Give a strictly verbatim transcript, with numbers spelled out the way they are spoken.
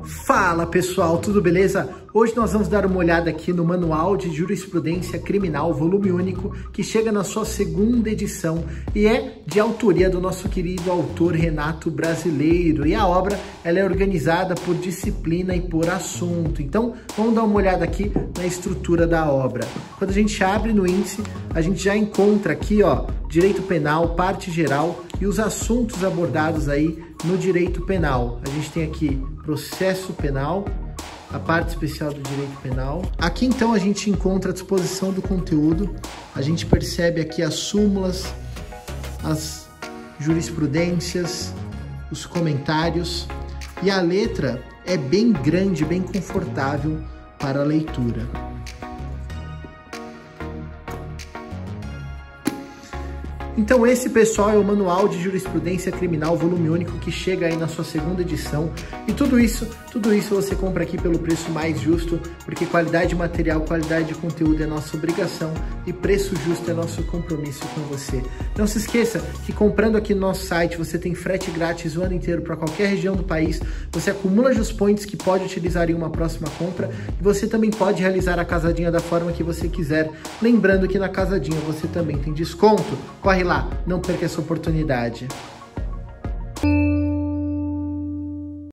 Fala pessoal, tudo beleza? Hoje nós vamos dar uma olhada aqui no Manual de Jurisprudência Criminal, volume único, que chega na sua segunda edição e é de autoria do nosso querido autor Renato Brasileiro. E a obra ela é organizada por disciplina e por assunto. Então vamos dar uma olhada aqui na estrutura da obra. Quando a gente abre no índice, a gente já encontra aqui, ó, direito penal, parte geral e os assuntos abordados aí no direito penal. A gente tem aqui processo penal, a parte especial do direito penal. Aqui então a gente encontra a disposição do conteúdo, a gente percebe aqui as súmulas, as jurisprudências, os comentários, e a letra é bem grande, bem confortável para a leitura. Então esse, pessoal, é o Manual de Jurisprudência Criminal, volume único, que chega aí na sua segunda edição. E tudo isso, tudo isso você compra aqui pelo preço mais justo, porque qualidade de material, qualidade de conteúdo é nossa obrigação e preço justo é nosso compromisso com você. Não se esqueça que comprando aqui no nosso site você tem frete grátis o ano inteiro para qualquer região do país, você acumula Just Points que pode utilizar em uma próxima compra e você também pode realizar a casadinha da forma que você quiser. Lembrando que na casadinha você também tem desconto. Corre lá, não perca essa oportunidade.